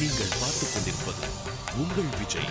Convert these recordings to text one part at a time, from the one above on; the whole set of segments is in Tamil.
நீங்கள் பார்த்துக் கொண்டிருப்பது உங்கள் விஜய்.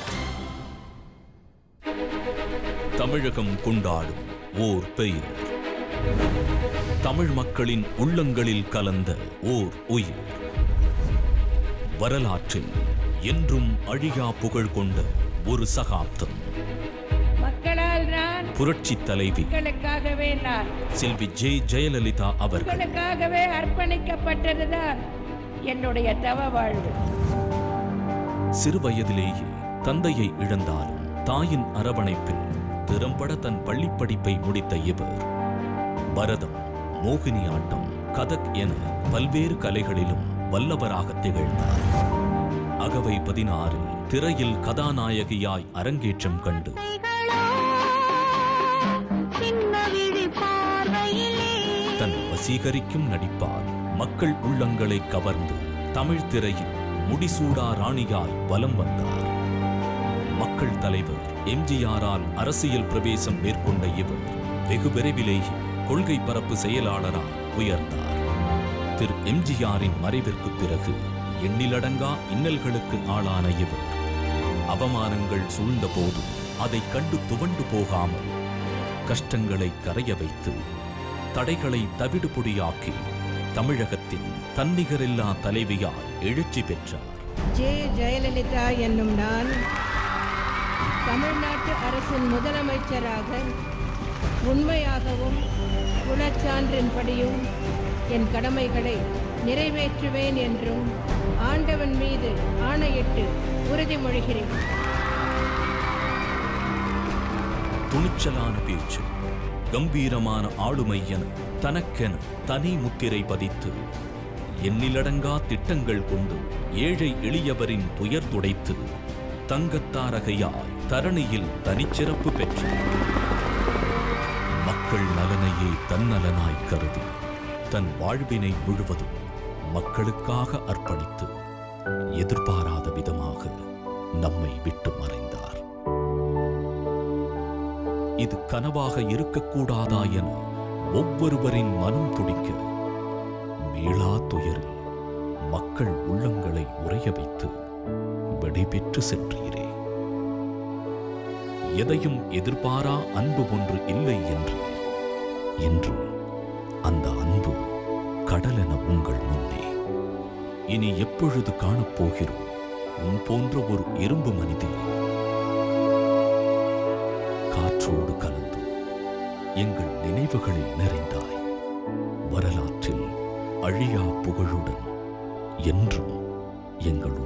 தமிழகம் கொண்டாடும் ஓர் பெயர், தமிழ் மக்களின் உள்ளங்களில் கலந்த ஓர் உயிர், வரலாற்றில் என்றும் அழியா புகழ் கொண்ட ஒரு சகாப்தம். மக்களால் நான், புரட்சி தலைவி மக்களுக்காகவே நான், செல்வி ஜெயலலிதா அவர்களுக்காகவே அர்ப்பணிக்கப்பட்டதுதான் என்னுடைய தவ வாழ்வு. சிறு வயதிலேயே தந்தையை இழந்தாலும் தாயின் அரவணைப்பில் திறம்பட தன் பள்ளிப் படிப்பை முடித்த இவர் பரதம், மோகினி ஆட்டம், கதக் என பல்வேறு கலைகளிலும் வல்லவராக திகழ்ந்தார். அகவை 16 திரையில் கதாநாயகியாய் அரங்கேற்றம் கண்டு தன் வசீகரிக்கும் நடிப்பால் மக்கள் உள்ளங்களை கவர்ந்து தமிழ் திரையில் முடிசூடா ராணியாய் வலம் வந்தார். மக்கள் தலைவர் எம்ஜிஆரால் அரசியல் பிரவேசம் மேற்கொண்ட இவர் வெகு விரைவிலேயே கொள்கை பரப்பு செயலாளராய் உயர்ந்தார். திரு எம்ஜிஆரின் மறைவிற்கு பிறகு எண்ணிலடங்கா இன்னல்களுக்கு ஆளான இவர் அவமானங்கள் சூழ்ந்த போதும் அதை கண்டு துவண்டு போகாமல் கஷ்டங்களை கரைய வைத்து தடைகளை தவிடுபொடியாக்கி தமிழகத்தின் தன்னிகரில்லா தலைவியார் எழுச்சி பெற்றார். ஜெயலலிதா என்னும் நான் தமிழ்நாட்டு அரசின் முதலமைச்சராக உண்மையாகவும் குணச்சான்றின்படியும் என் கடமைகளை நிறைவேற்றுவேன் என்றும் ஆண்டவன் மீது ஆணையிட்டு உறுதிமொழிகிறேன். துணிச்சலான பேச்சு, கம்பீரமான ஆளுமை என தனக்கென தனி முத்திரை பதித்து எண்ணிலடங்கா திட்டங்கள் கொண்டு ஏழை எளியவரின் துயர் துடைத்து தங்கத்தாரகையாய் தரணியில் தனிச்சிறப்பு பெற்று மக்கள் நலனையே தன்னலனாய் கருதி தன் வாழ்வினை முழுவதும் மக்களுக்காக அர்ப்பணித்து எதிர்பாராத விதமாக நம்மை விட்டு மறைந்தார். இது கனவாக இருக்கக்கூடாதா என ஒவ்வொருவரின் மனம் துடிக்க மீளா துயரில் மக்கள் உள்ளங்களை உறைய வைத்து விடைபெற்று சென்றீரே. எதையும் எதிர்பாரா அன்பு ஒன்று இல்லை என்று அந்த அன்பு கடலென உங்கள் முன்னே. இனி எப்பொழுது காணப்போகிறோம் உன் போன்ற ஒரு இரும்பு மனிதியை? காற்றோடு கலந்து எங்கள் நினைவுகளில் நிறைந்தாய். வரலாற்றில் அழியா புகழுடன் என்றும் எங்கள்